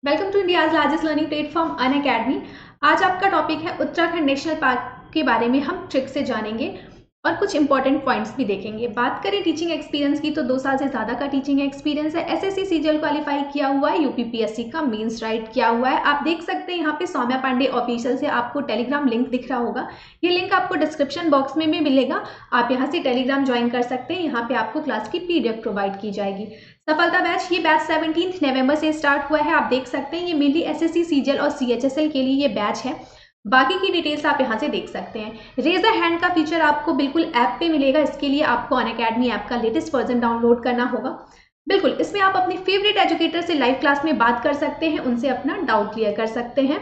Welcome to India's largest learning platform Unacademy. आज आपका topic है उत्तराखंड नेशनल पार्क के बारे में हम ट्रिक से जानेंगे और कुछ इंपॉर्टेंट पॉइंट्स भी देखेंगे। बात करें टीचिंग एक्सपीरियंस की तो 2 साल से ज़्यादा का टीचिंग एक्सपीरियंस है। एसएससी सीजीएल क्वालिफाई किया हुआ है, यूपीपीएससी का मेंस राइट किया हुआ है। आप देख सकते हैं यहाँ पे सौम्या पांडे ऑफिशियल से आपको टेलीग्राम लिंक दिख रहा होगा। ये लिंक आपको डिस्क्रिप्शन बॉक्स में भी मिलेगा। आप यहाँ से टेलीग्राम ज्वाइन कर सकते हैं। यहाँ पे आपको क्लास की पीडीएफ प्रोवाइड की जाएगी। सफलता बैच, ये बैच 17 नवंबर से स्टार्ट हुआ है। आप देख सकते हैं ये मेनली एसएससी सीजीएल और सीएचएसएल के लिए ये बैच है। बाकी की डिटेल्स आप यहाँ से देख सकते हैं। रेज अ हैंड का फीचर आपको बिल्कुल ऐप पे मिलेगा। इसके लिए आपको अनअकैडमी ऐप का लेटेस्ट वर्जन डाउनलोड करना होगा। बिल्कुल इसमें आप अपने फेवरेट एजुकेटर से लाइव क्लास में बात कर सकते हैं, उनसे अपना डाउट क्लियर कर सकते हैं।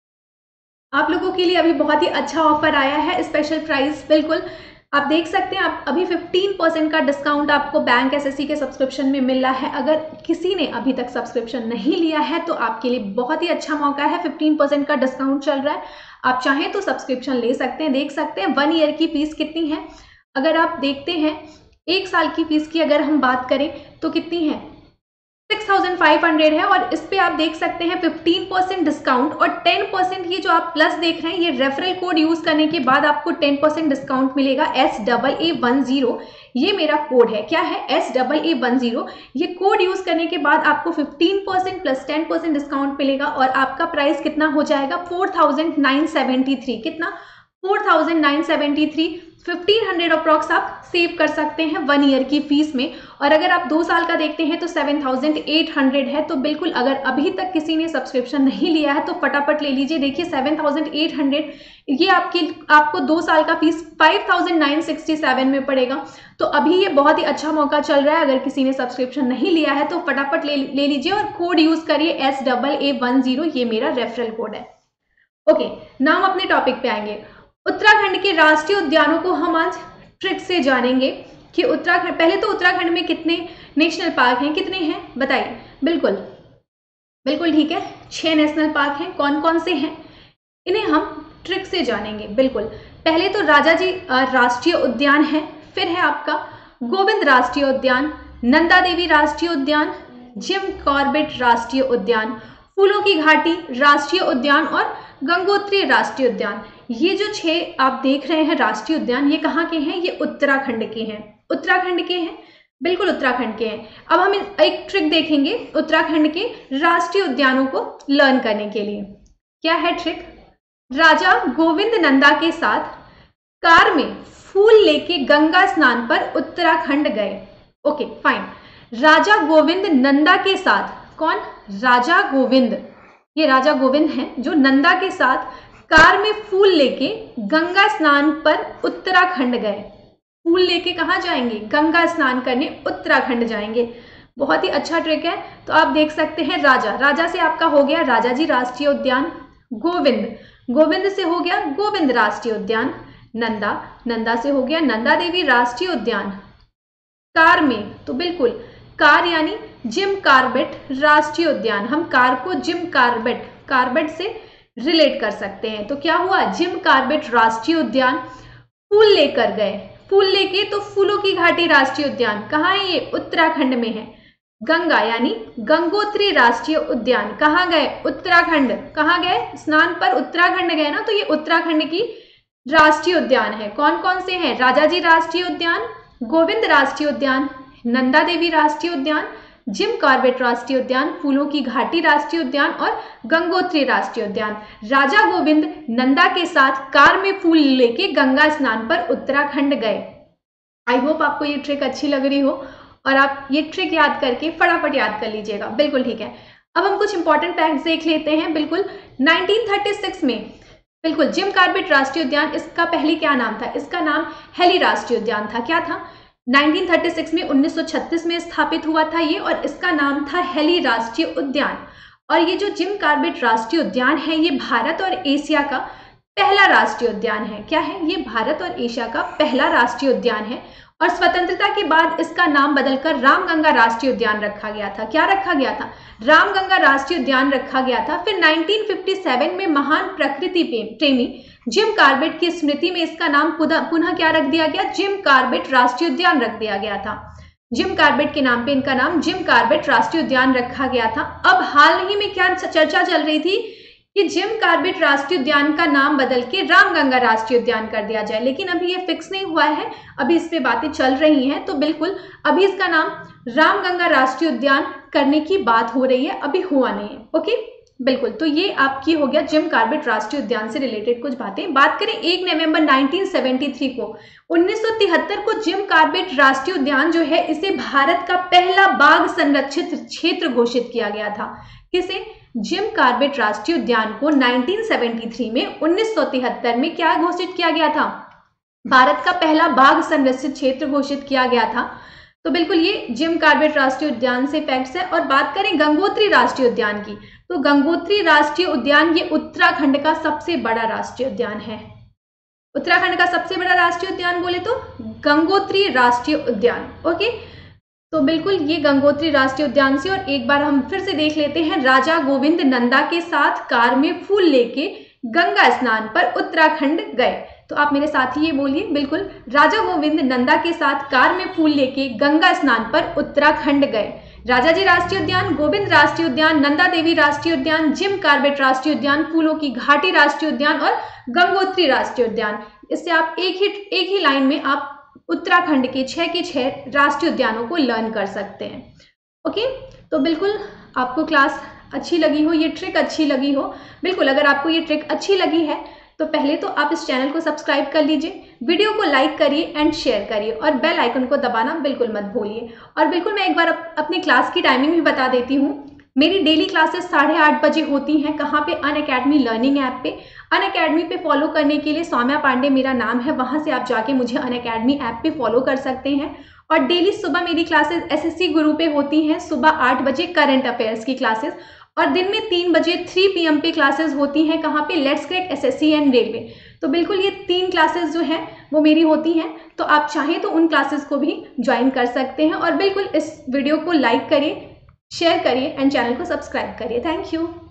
आप लोगों के लिए अभी बहुत ही अच्छा ऑफर आया है, स्पेशल प्राइस। बिल्कुल आप देख सकते हैं, आप अभी 15% का डिस्काउंट आपको बैंक एसएससी के सब्सक्रिप्शन में मिल रहा है। अगर किसी ने अभी तक सब्सक्रिप्शन नहीं लिया है तो आपके लिए बहुत ही अच्छा मौका है। 15% का डिस्काउंट चल रहा है। आप चाहें तो सब्सक्रिप्शन ले सकते हैं। देख सकते हैं 1 ईयर की फीस कितनी है। अगर आप देखते हैं 1 साल की फीस की अगर हम बात करें तो कितनी है, 6500 है। और इस पे आप देख सकते हैं 15% डिस्काउंट और 10% ये जो आप प्लस देख रहे हैं, ये रेफरल कोड यूज करने के बाद आपको 10% डिस्काउंट मिलेगा। SAA10 ये मेरा कोड है। क्या है? SAA10। ये कोड यूज करने के बाद आपको 15% प्लस 10% डिस्काउंट मिलेगा और आपका प्राइस कितना हो जाएगा, 4973। कितना? 4973। 1500 अप्रॉक्स आप सेव कर सकते हैं 1 ईयर की फीस में। और अगर आप 2 साल का देखते हैं तो 7800 है। तो बिल्कुल अगर अभी तक किसी ने सब्सक्रिप्शन नहीं लिया है तो फटाफट ले लीजिए। देखिए 7800 ये आपको 2 साल का फीस 5967 में पड़ेगा। तो अभी ये बहुत ही अच्छा मौका चल रहा है। अगर किसी ने सब्सक्रिप्शन नहीं लिया है तो फटाफट ले लीजिए और कोड यूज करिए SAA10। ये मेरा रेफरल कोड है। ओके, नाम अपने टॉपिक पे आएंगे। उत्तराखंड के राष्ट्रीय उद्यानों को हम आज ट्रिक से जानेंगे कि उत्तराखंड, पहले तो उत्तराखंड में कितने नेशनल पार्क हैं, कितने हैं बताइए। बिल्कुल बिल्कुल ठीक है, 6 नेशनल पार्क हैं। कौन कौन से हैं इन्हें हम ट्रिक से जानेंगे। बिल्कुल पहले तो राजाजी राष्ट्रीय उद्यान है, फिर है आपका गोविंद राष्ट्रीय उद्यान, नंदा देवी राष्ट्रीय उद्यान, जिम कॉर्बेट राष्ट्रीय उद्यान, फूलों की घाटी राष्ट्रीय उद्यान और गंगोत्री राष्ट्रीय उद्यान। ये जो 6 आप देख रहे हैं राष्ट्रीय उद्यान, ये कहाँ के हैं? ये उत्तराखंड के हैं। उत्तराखंड के हैं, बिल्कुल उत्तराखंड के हैं। अब हम एक ट्रिक देखेंगे उत्तराखंड के राष्ट्रीय उद्यानों को लर्न करने के लिए। क्या है ट्रिक? राजा गोविंद नंदा के साथ कार में फूल लेके गंगा स्नान पर उत्तराखंड गए। Okay fine. राजा गोविंद नंदा के साथ, कौन? राजा गोविंद। ये राजा गोविंद हैं जो नंदा के साथ कार में फूल लेके गंगा स्नान पर उत्तराखंड गए। फूल लेके कहाँ जाएंगे? गंगा स्नान करने उत्तराखंड जाएंगे। बहुत ही अच्छा ट्रिक है। तो आप देख सकते हैं राजा से आपका हो गया राजाजी राष्ट्रीय उद्यान, गोविंद से हो गया गोविंद राष्ट्रीय उद्यान, नंदा से हो गया नंदा देवी राष्ट्रीय उद्यान, कार में तो बिल्कुल कार यानी जिम कॉर्बेट राष्ट्रीय उद्यान। हम कार को जिम कॉर्बेट से रिलेट कर सकते हैं। तो क्या हुआ? जिम कॉर्बेट राष्ट्रीय उद्यान। फूल लेकर गए, फूल लेके तो फूलों की घाटी राष्ट्रीय उद्यान कहाँ है? ये उत्तराखंड में है। गंगा यानी गंगोत्री राष्ट्रीय उद्यान, कहाँ गए? उत्तराखंड। कहाँ गए? स्नान पर उत्तराखंड गए ना, तो ये उत्तराखंड की राष्ट्रीय उद्यान है। कौन कौन से हैं? राजाजी राष्ट्रीय उद्यान, गोविंद राष्ट्रीय उद्यान, नंदा देवी राष्ट्रीय उद्यान, जिम कॉर्बेट राष्ट्रीय उद्यान, फूलों की घाटी राष्ट्रीय उद्यान और गंगोत्री राष्ट्रीय उद्यान। राजा गोविंद नंदा के साथ कार में फूल लेके गंगा स्नान पर उत्तराखंड गए। आई होप आपको ये ट्रिक अच्छी लग रही हो और आप ये ट्रिक याद करके फटाफट याद कर लीजिएगा। बिल्कुल ठीक है। अब हम कुछ इंपॉर्टेंट फैक्ट्स देख लेते हैं। बिल्कुल 1936 में बिल्कुल जिम कॉर्बेट राष्ट्रीय उद्यान, इसका पहले क्या नाम था? इसका नाम हेली राष्ट्रीय उद्यान था। क्या था? 1936 में 1936 में स्थापित हुआ था ये, और इसका नाम था हेली राष्ट्रीय उद्यान। और ये जो जिम कॉर्बेट राष्ट्रीय उद्यान है, ये भारत और एशिया का पहला राष्ट्रीय उद्यान है। क्या है? ये भारत और एशिया का पहला राष्ट्रीय उद्यान है। और स्वतंत्रता के बाद इसका नाम बदलकर रामगंगा राष्ट्रीय उद्यान रखा गया था। क्या रखा गया था? रामगंगा राष्ट्रीय उद्यान रखा गया था। फिर 1957 में महान प्रकृति प्रेमी जिम कॉर्बेट की स्मृति में इसका नाम पुनः क्या रख दिया गया? जिम कॉर्बेट राष्ट्रीय उद्यान रख दिया गया था। जिम कॉर्बेट के नाम पे इनका नाम जिम कॉर्बेट राष्ट्रीय उद्यान रखा गया था। अब हाल ही में क्या चर्चा चल रही थी कि जिम कॉर्बेट राष्ट्रीय उद्यान का नाम बदल के रामगंगा राष्ट्रीय उद्यान कर दिया जाए, लेकिन अभी ये फिक्स नहीं हुआ है, अभी इस पे बातें चल रही हैं। तो बिल्कुल अभी इसका नाम रामगंगा राष्ट्रीय उद्यान करने की बात हो रही है, अभी हुआ नहीं है। ओके, बिल्कुल। तो ये आपकी हो गया जिम कॉर्बेट राष्ट्रीय उद्यान से रिलेटेड कुछ बातें। बात करें 1 नवंबर 1973 को 1973 को जिम कॉर्बेट राष्ट्रीय उद्यान जो है इसे भारत का पहला बाघ संरक्षित क्षेत्र घोषित किया गया था। किसे? जिम कॉर्बेट राष्ट्रीय उद्यान को 1973 में 1973 में क्या घोषित किया गया था? भारत का पहला बाघ संरक्षित क्षेत्र घोषित किया गया था। तो बिल्कुल ये जिम कॉर्बेट राष्ट्रीय उद्यान से फैक्ट्स है। और बात करें गंगोत्री राष्ट्रीय उद्यान की, तो गंगोत्री राष्ट्रीय उद्यान ये उत्तराखंड का सबसे बड़ा राष्ट्रीय उद्यान है। उत्तराखंड का सबसे बड़ा राष्ट्रीय उद्यान बोले तो गंगोत्री राष्ट्रीय उद्यान। ओके, तो बिल्कुल ये गंगोत्री राष्ट्रीय उद्यान से। और एक बार हम फिर से देख लेते हैं, राजा गोविंद नंदा के साथ कार में फूल लेके गंगा स्नान पर उत्तराखंड गए। तो आप मेरे साथ ही ये बोलिए, बिल्कुल, राजा गोविंद नंदा के साथ कार में फूल लेके गंगा स्नान पर उत्तराखंड गए। राजाजी राष्ट्रीय उद्यान, गोविंद राष्ट्रीय उद्यान, नंदा देवी राष्ट्रीय उद्यान, जिम कॉर्बेट राष्ट्रीय उद्यान, फूलों की घाटी राष्ट्रीय उद्यान और गंगोत्री राष्ट्रीय उद्यान। इससे आप एक ही लाइन में आप उत्तराखंड के 6 के 6 राष्ट्रीय उद्यानों को लर्न कर सकते हैं। ओके, तो बिल्कुल आपको क्लास अच्छी लगी हो, ये ट्रिक अच्छी लगी हो, बिल्कुल अगर आपको ये ट्रिक अच्छी लगी है तो पहले तो आप इस चैनल को सब्सक्राइब कर लीजिए, वीडियो को लाइक करिए एंड शेयर करिए और बेल आइकन को दबाना बिल्कुल मत भूलिए। और बिल्कुल मैं एक बार अपनी क्लास की टाइमिंग भी बता देती हूँ। मेरी डेली क्लासेस 8:30 बजे होती हैं। कहाँ पे? अनअकैडमी लर्निंग ऐप पे। अनअकैडमी पे फॉलो करने के लिए सौम्या पांडे मेरा नाम है, वहाँ से आप जाके मुझे अनअकैडमी ऐप पे फॉलो कर सकते हैं। और डेली सुबह मेरी क्लासेस एसएससी गुरु पे होती हैं, सुबह 8 बजे करंट अफेयर्स की क्लासेस। और दिन में 3 बजे 3 PM पे क्लासेस होती हैं। कहाँ पे? Let's crack SSC and railway. तो बिल्कुल ये 3 क्लासेस जो हैं वो मेरी होती हैं, तो आप चाहें तो उन क्लासेस को भी ज्वाइन कर सकते हैं। और बिल्कुल इस वीडियो को लाइक करिए, शेयर करिए एंड चैनल को सब्सक्राइब करिए। Thank you.